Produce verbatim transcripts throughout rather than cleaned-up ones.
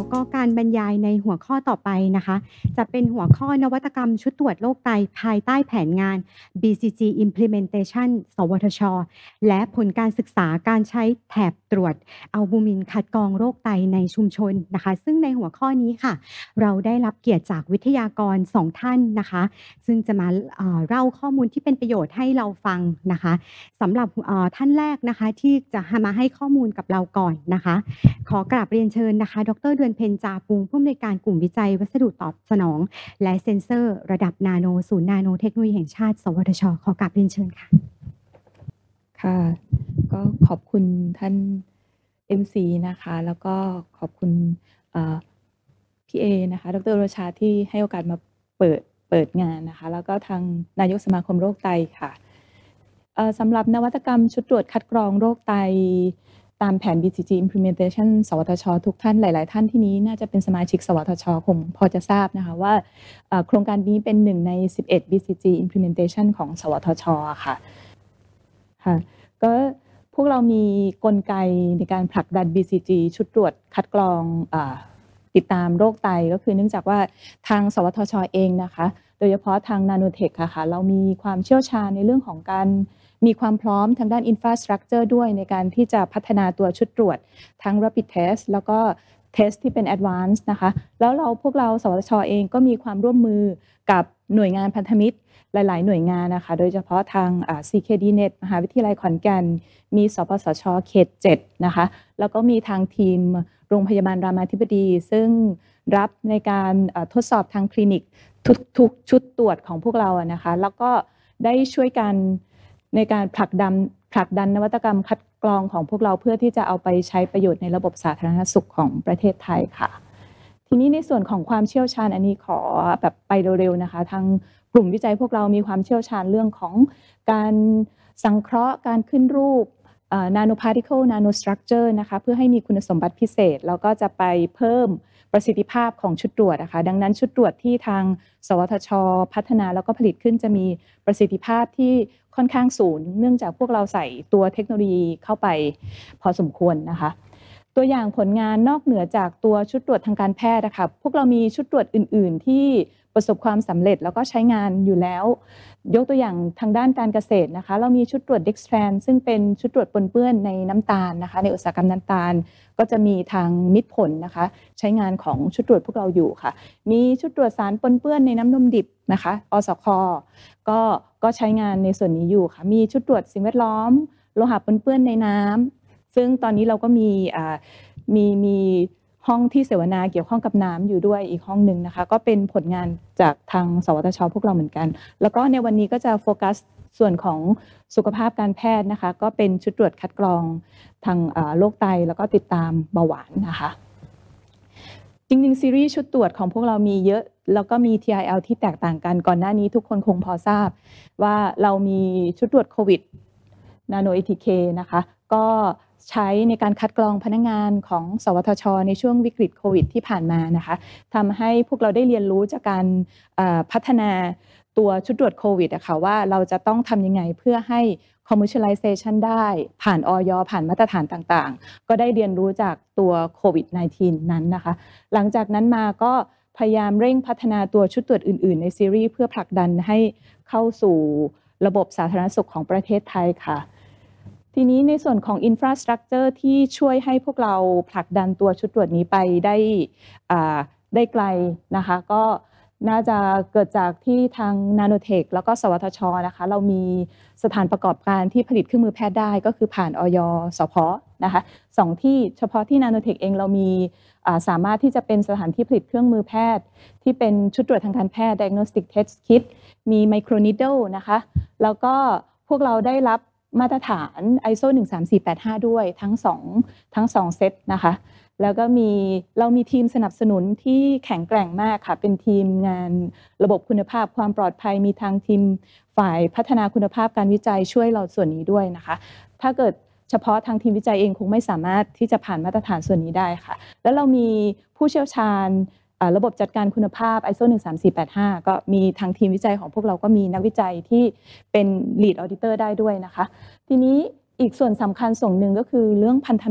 แล้วก็การบรรยายในหัวข้อต่อไปนะคะจะเป็นหัวข้อนวัตกรรมชุดตรวจโรคไตภายใต้แผนงาน บี ซี จี Implementation สวทช.และผลการศึกษาการใช้แถบตรวจอัลบูมินคัดกรองโรคไตในชุมชนนะคะซึ่งในหัวข้อนี้ค่ะเราได้รับเกียรติจากวิทยากรสองท่านนะคะซึ่งจะมาเอ่อเล่าข้อมูลที่เป็นประโยชน์ให้เราฟังนะคะสำหรับเอ่อท่านแรกนะคะที่จะมาให้ข้อมูลกับเราก่อนนะคะขอกราบเรียนเชิญนะคะดร.เดือนเพ็ญจาปุงผู้อำนวยการกลุ่มวิจัยวัสดุตอบสนองและเซ็นเซอร์ระดับนาโนศูนย์นาโนเทคโนโลยีแห่งชาติสวทช.ขอกราบเรียนเชิญค่ะค่ะก็ขอบคุณท่าน เอ็ม ซี นะคะแล้วก็ขอบคุณพี่เอนะคะดร.โรชาที่ให้โอกาสมาเปิดเปิดงานนะคะแล้วก็ทางนายกสมาคมโรคไตค่ะสำหรับนวัตกรรมชุดตรวจคัดกรองโรคไตตามแผน บี ซี จี Implementation สวทช.ทุกท่านหลายๆท่านที่นี้น่าจะเป็นสมาชิกสวทช.คงพอจะทราบนะคะว่าโครงการนี้เป็นหนึ่งในสิบเอ็ด บี ซี จี Implementation ของสวทช.ค่ะค่ะก็พวกเรามีกลไกในการผลักดัน บี ซี จี ชุดตรวจคัดกรองติดตามโรคไตก็คือเนื่องจากว่าทางสวทช.เองนะคะโดยเฉพาะทางนาโนเทคค่ะเรามีความเชี่ยวชาญในเรื่องของการมีความพร้อมทางด้าน infrastructure ด้วยในการที่จะพัฒนาตัวชุดตรวจทั้ง rapid test แล้วก็ test ที่เป็น advanced นะคะแล้วเราพวกเราสวทช.เองก็มีความร่วมมือกับหน่วยงานพันธมิตรหลายๆหน่วยงานนะคะโดยเฉพาะทาง ซี เค ดี เน็ต มหาวิทยาลัยขอนแก่นมีสปสช.เขตเจ็ดนะคะแล้วก็มีทางทีมโรงพยาบาลรามาธิบดีซึ่งรับในการทดสอบทางคลินิกทุกๆชุดตรวจของพวกเราอะนะคะแล้วก็ได้ช่วยกันในการผลักดันผลักดันนวัตกรรมคัดกรองของพวกเราเพื่อที่จะเอาไปใช้ประโยชน์ในระบบสาธารณสุขของประเทศไทยค่ะทีนี้ในส่วนของความเชี่ยวชาญอันนี้ขอแบบไปเร็วๆนะคะทางกลุ่มวิจัยพวกเรามีความเชี่ยวชาญเรื่องของการสังเคราะห์การขึ้นรูป nano particle nano structure นะคะเพื่อให้มีคุณสมบัติพิเศษแล้วก็จะไปเพิ่มประสิทธิภาพของชุดตรวจนะคะดังนั้นชุดตรวจที่ทางสวทช.พัฒนาแล้วก็ผลิตขึ้นจะมีประสิทธิภาพที่ค่อนข้างสูงเนื่องจากพวกเราใส่ตัวเทคโนโลยีเข้าไปพอสมควรนะคะตัวอย่างผลงานนอกเหนือจากตัวชุดตรวจทางการแพทย์นะคะพวกเรามีชุดตรวจอื่นๆที่ประสบความสำเร็จแล้วก็ใช้งานอยู่แล้วยกตัวอย่างทางด้านการเกษตรนะคะเรามีชุดตรวจ Dextran ซึ่งเป็นชุดตรวจปนเปื้อนในน้ำตาลนะคะในอุตสาหกรรมน้ำตาลก็จะมีทางมิตรผลนะคะใช้งานของชุดตรวจพวกเราอยู่ค่ะมีชุดตรวจสารปนเปื้อนในน้ำนมดิบนะคะอสค.ก็ก็ใช้งานในส่วนนี้อยู่ค่ะมีชุดตรวจสิ่งแวดล้อมโลหะปนเปื้อนในน้ำซึ่งตอนนี้เราก็มีอ่ามีมีห้องที่เสวนาเกี่ยวข้องกับน้ำอยู่ด้วยอีกห้องหนึ่งนะคะก็เป็นผลงานจากทางสวทช.พวกเราเหมือนกันแล้วก็ในวันนี้ก็จะโฟกัสส่วนของสุขภาพการแพทย์นะคะก็เป็นชุดตรวจคัดกรองทางโรคไตแล้วก็ติดตามเบาหวานนะคะจริงๆซีรีส์ชุดตรวจของพวกเรามีเยอะแล้วก็มี ที ไอ แอล ที่แตกต่างกันก่อนหน้านี้ทุกคนคงพอทราบว่าเรามีชุดตรวจโควิด Nano เอ ที เค นะคะก็ใช้ในการคัดกรองพนักงานของสวทช.ในช่วงวิกฤตโควิดที่ผ่านมานะคะทำให้พวกเราได้เรียนรู้จากการพัฒนาตัวชุดตรวจโควิดอะค่ะว่าเราจะต้องทำยังไงเพื่อให้ commercialization ได้ผ่านอย.ผ่านมาตรฐานต่างๆก็ได้เรียนรู้จากตัวโควิด สิบเก้า นั้นนะคะหลังจากนั้นมาก็พยายามเร่งพัฒนาตัวชุดตรวจอื่นๆในซีรีส์เพื่อผลักดันให้เข้าสู่ระบบสาธารณสุขของประเทศไทยค่ะทีนี้ในส่วนของ infrastructure ที่ช่วยให้พวกเราผลักดันตัวชุดตรวจนี้ไปได้ได้ไกลนะคะก็น่าจะเกิดจากที่ทาง Nanotech แล้วก็สวทช.นะคะเรามีสถานประกอบการที่ผลิตเครื่องมือแพทย์ได้ก็คือผ่านอย.สผ.นะคะสองที่เฉพาะที่ Nanotech เองเรามีสามารถที่จะเป็นสถานที่ผลิตเครื่องมือแพทย์ที่เป็นชุดตรวจทางการแพทย์ diagnostic test kit มี microneedle นะคะแล้วก็พวกเราได้รับมาตรฐาน ไอ เอส โอ หนึ่งสามสี่แปดห้าด้วยทั้งสองทั้งสองเซตนะคะแล้วก็มีเรามีทีมสนับสนุนที่แข็งแกร่งมากค่ะเป็นทีมงานระบบคุณภาพความปลอดภัยมีทางทีมฝ่ายพัฒนาคุณภาพการวิจัยช่วยเราส่วนนี้ด้วยนะคะถ้าเกิดเฉพาะทางทีมวิจัยเองคงไม่สามารถที่จะผ่านมาตรฐานส่วนนี้ได้ค่ะแล้วเรามีผู้เชี่ยวชาญระบบจัดการคุณภาพ ไอ เอส โอ หนึ่งสามสี่แปดห้าก็มีทางทีมวิจัยของพวกเราก็มีนักวิจัยที่เป็น lead auditor ได้ด้วยนะคะทีนี้อีกส่วนสำคัญส่วนหนึ่งก็คือเรื่องพันธมิตร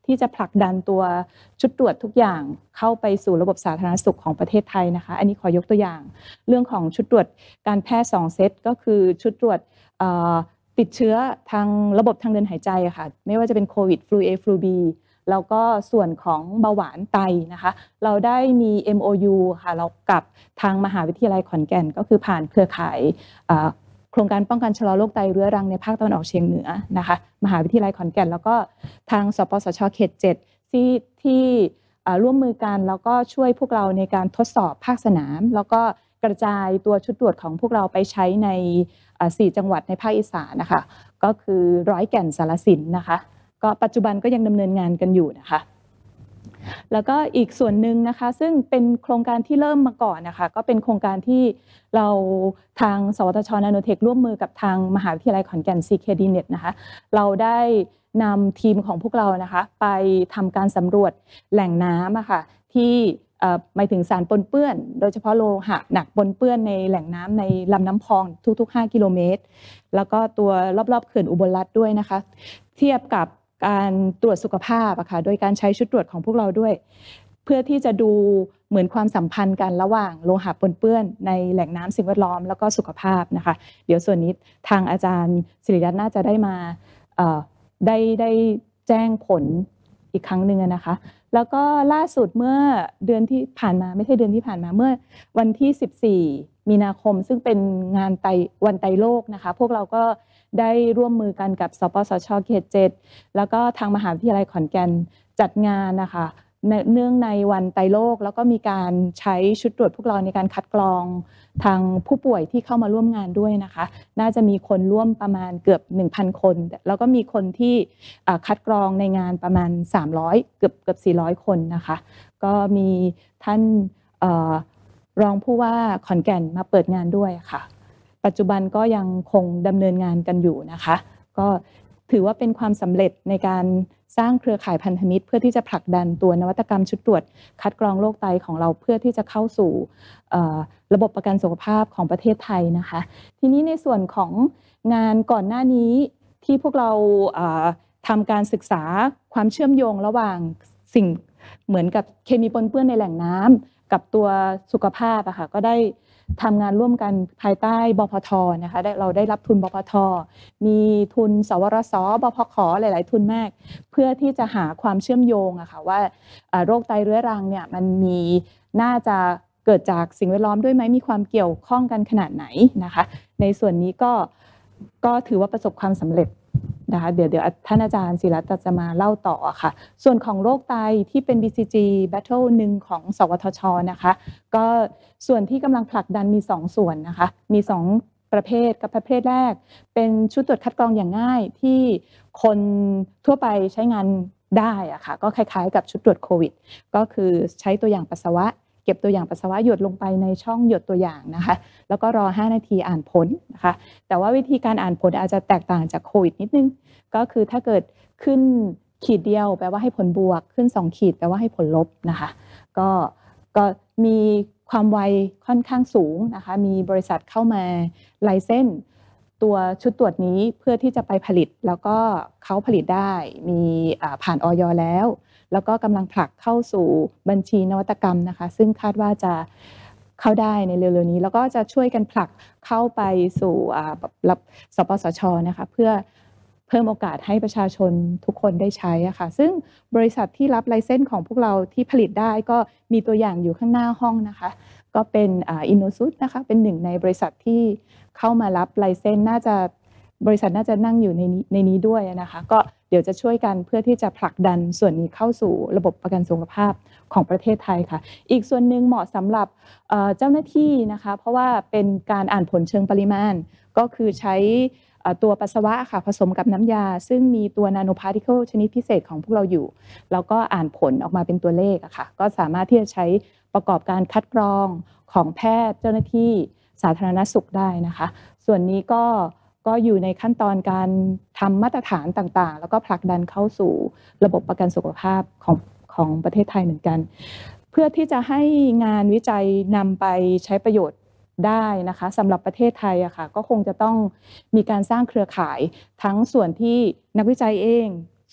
ที่จะผลักดันตัวชุดตรวจทุกอย่างเข้าไปสู่ระบบสาธารณสุขของประเทศไทยนะคะอันนี้ขอยกตัวอย่างเรื่องของชุดตรวจการแพทย์สองเซตก็คือชุดตรวจติดเชื้อทางระบบทางเดินหายใจค่ะไม่ว่าจะเป็นโควิดฟลู A ฟลู B แล้วก็ส่วนของเบาหวานไตนะคะเราได้มี เอ็ม โอ ยู ค่ะเรากับทางมหาวิทยาลัยขอนแก่นก็คือผ่านเครือข่ายโครงการป้องกันชะลอโรคไตเรื้อรังในภาคตะวันออกเฉียงเหนือนะคะมหาวิทยาลัยขอนแก่นแล้วก็ทางสปสช.เขตเจ็ดที่ที่ร่วมมือกันแล้วก็ช่วยพวกเราในการทดสอบภาคสนามแล้วก็กระจายตัวชุดตรวจของพวกเราไปใช้ในสี่จังหวัดในภาคอีสานนะคะก็คือร้อยแก่น สารสินนะคะก็ปัจจุบันก็ยังดำเนินงานกันอยู่นะคะแล้วก็อีกส่วนหนึ่งนะคะซึ่งเป็นโครงการที่เริ่มมาก่อนนะคะก็เป็นโครงการที่เราทางสวทช.นาโนเทคร่วมมือกับทางมหาวิทยาลัยขอนแก่น ซี เค ดี เน็ต นะคะเราได้นำทีมของพวกเรานะคะไปทำการสำรวจแหล่งน้ำอะค่ะที่หมายถึงสารปนเปื้อนโดยเฉพาะโลหะหนักปนเปื้อนในแหล่งน้ำในลำน้ำพองทุกๆห้ากิโลเมตรแล้วก็ตัวรอบๆเขื่อนอุบลรัตน์ด้วยนะคะเทียบกับการตรวจสุขภาพอะค่ะโดยการใช้ชุดตรวจของพวกเราด้วยเพื่อที่จะดูเหมือนความสัมพันธ์กันระหว่างโลหะปนเปื้อนในแหล่งน้ำสิ่งแวดล้อมแล้วก็สุขภาพนะคะเดี๋ยวส่วนนี้ทางอาจารย์ศิริรัตน์น่าจะได้มาได้ได้แจ้งผลอีกครั้งหนึ่งนะคะแล้วก็ล่าสุดเมื่อเดือนที่ผ่านมาไม่ใช่เดือนที่ผ่านมาเมื่อวันที่สิบสี่มีนาคมซึ่งเป็นงานไตวันไตโลกนะคะพวกเราก็ได้ร่วมมือกันกับสปสช.เขตเจ็ดแล้วก็ทางมหาวิทยาลัยขอนแก่นจัดงานนะคะเนื่องในวันไตโลกแล้วก็มีการใช้ชุดตรวจพวกเราในการคัดกรองทางผู้ป่วยที่เข้ามาร่วมงานด้วยนะคะน่าจะมีคนร่วมประมาณเกือบ หนึ่งพัน คนแล้วก็มีคนที่คัดกรองในงานประมาณสามร้อยเกือบเกือบสี่ร้อยคนนะคะก็มีท่านรองผู้ว่าขอนแก่นมาเปิดงานด้วยค่ะปัจจุบันก็ยังคงดำเนินงานกันอยู่นะคะก็ถือว่าเป็นความสำเร็จในการสร้างเครือข่ายพันธมิตรเพื่อที่จะผลักดันตัวนวัตกรรมชุดตรวจคัดกรองโรคไตของเราเพื่อที่จะเข้าสู่ระบบประกันสุขภาพของประเทศไทยนะคะทีนี้ในส่วนของงานก่อนหน้านี้ที่พวกเราทำการศึกษาความเชื่อมโยงระหว่างสิ่งเหมือนกับเคมีปนเปื้อนในแหล่งน้ำกับตัวสุขภาพอะค่ะก็ได้ทำงานร่วมกันภายใต้บพท.นะคะเราได้รับทุนบพท.มีทุนสวรส.บพข.หลายๆทุนมากเพื่อที่จะหาความเชื่อมโยงอะค่ะว่าโรคไตเรื้อรังเนี่ยมันมีน่าจะเกิดจากสิ่งแวดล้อมด้วยไหมมีความเกี่ยวข้องกันขนาดไหนนะคะในส่วนนี้ก็ก็ถือว่าประสบความสำเร็จนะคะเดี๋ยวเดี๋ยวท่านอาจารย์ศิรัตน์จะมาเล่าต่อค่ะส่วนของโรคไตที่เป็น บี ซี จี Battle หนึ่งของสวทช.นะคะก็ส่วนที่กำลังผลักดันมีสองส่วนนะคะมีสองประเภทกับประเภทแรกเป็นชุดตรวจคัดกรองอย่างง่ายที่คนทั่วไปใช้งานได้อะค่ะก็คล้ายๆกับชุดตรวจโควิดก็คือใช้ตัวอย่างปัสสาวะเก็บตัวอย่างปัสสาวะหยดลงไปในช่องหยดตัวอย่างนะคะแล้วก็รอห้านาทีอ่านผลนะคะแต่ว่าวิธีการอ่านผลอาจจะแตกต่างจากโควิดนิดนึงก็คือถ้าเกิดขึ้นขีดเดียวแปลว่าให้ผลบวกขึ้นสองขีดแปลว่าให้ผลลบนะคะก็ก็มีความไวค่อนข้างสูงนะคะมีบริษัทเข้ามาไลเซนส์ตัวชุดตรวจนี้เพื่อที่จะไปผลิตแล้วก็เขาผลิตได้มีผ่านอย.แล้วแล้วก็กำลังผลักเข้าสู่บัญชีนวัตกรรมนะคะซึ่งคาดว่าจะเข้าได้ในเร็วๆนี้แล้วก็จะช่วยกันผลักเข้าไปสู่รับสปสช.นะคะเพื่อเพิ่มโอกาสให้ประชาชนทุกคนได้ใช้อะค่ะซึ่งบริษัทที่รับไลเซนส์ของพวกเราที่ผลิตได้ก็มีตัวอย่างอยู่ข้างหน้าห้องนะคะก็เป็นอินโนซุสนะคะเป็นหนึ่งในบริษัทที่เข้ามารับไลเซนส์น่าจะบริษัทน่าจะนั่งอยู่ในนี้ในนี้ด้วยนะคะก็เดี๋ยวจะช่วยกันเพื่อที่จะผลักดันส่วนนี้เข้าสู่ระบบประกันสุขภาพของประเทศไทยค่ะอีกส่วนหนึ่งเหมาะสำหรับเจ้าหน้าที่นะคะเพราะว่าเป็นการอ่านผลเชิงปริมาณก็คือใช้ตัวปัสสาวะค่ะผสมกับน้ำยาซึ่งมีตัวนาโนพาร์ติเคิลชนิดพิเศษของพวกเราอยู่แล้วก็อ่านผลออกมาเป็นตัวเลขอะค่ะก็สามารถที่จะใช้ประกอบการคัดกรองของแพทย์เจ้าหน้าที่สาธารณสุขได้นะคะส่วนนี้ก็ก็อยู่ในขั้นตอนการทำมาตรฐานต่างๆแล้วก็ผลักดันเข้าสู่ระบบประกันสุขภาพของของประเทศไทยเหมือนกันเพื่อที่จะให้งานวิจัยนำไปใช้ประโยชน์ได้นะคะสำหรับประเทศไทยอะค่ะก็คงจะต้องมีการสร้างเครือข่ายทั้งส่วนที่นักวิจัยเอง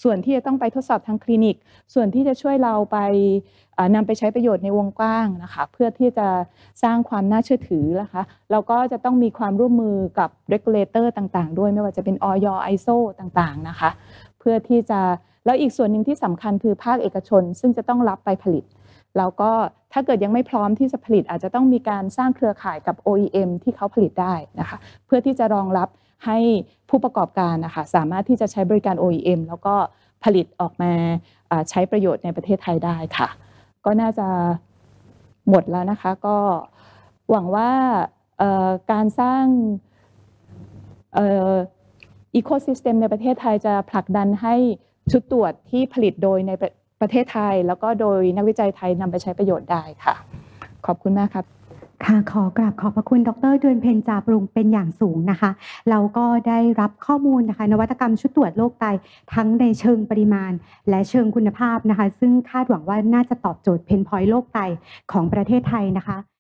ส่วนที่จะต้องไปทดสอบทางคลินิกส่วนที่จะช่วยเราไปนำไปใช้ประโยชน์ในวงกว้างนะคะเพื่อที่จะสร้างความน่าเชื่อถือนะคะเราก็จะต้องมีความร่วมมือกับ regulator ต่างๆด้วยไม่ว่าจะเป็น อย ไอ เอส โอ ต่างๆนะคะเพื่อที่จะแล้วอีกส่วนหนึ่งที่สำคัญคือภาคเอกชนซึ่งจะต้องรับไปผลิตแล้วก็ถ้าเกิดยังไม่พร้อมที่จะผลิตอาจจะต้องมีการสร้างเครือข่ายกับ โอ อี เอ็ม ที่เขาผลิตได้นะคะเพื่อที่จะรองรับให้ผู้ประกอบการนะคะสามารถที่จะใช้บริการ โอ อี เอ็ม แล้วก็ผลิตออกมาใช้ประโยชน์ในประเทศไทยได้ค่ะก็น่าจะหมดแล้วนะคะก็หวังว่าการสร้างอีโคซิสเต็มในประเทศไทยจะผลักดันให้ชุดตรวจที่ผลิตโดยในประเทศไทยแล้วก็โดยนักวิจัยไทยนำไปใช้ประโยชน์ได้ค่ะขอบคุณมากครับค่ะขอกราบขอบพระคุณดร.เดือนเพ็ญจาปรุงเป็นอย่างสูงนะคะเราก็ได้รับข้อมูลนะคะนวัตกรรมชุดตรวจโรคไตทั้งในเชิงปริมาณและเชิงคุณภาพนะคะซึ่งคาดหวังว่าน่าจะตอบโจทย์เพนพอยต์โรคไตของประเทศไทยนะคะ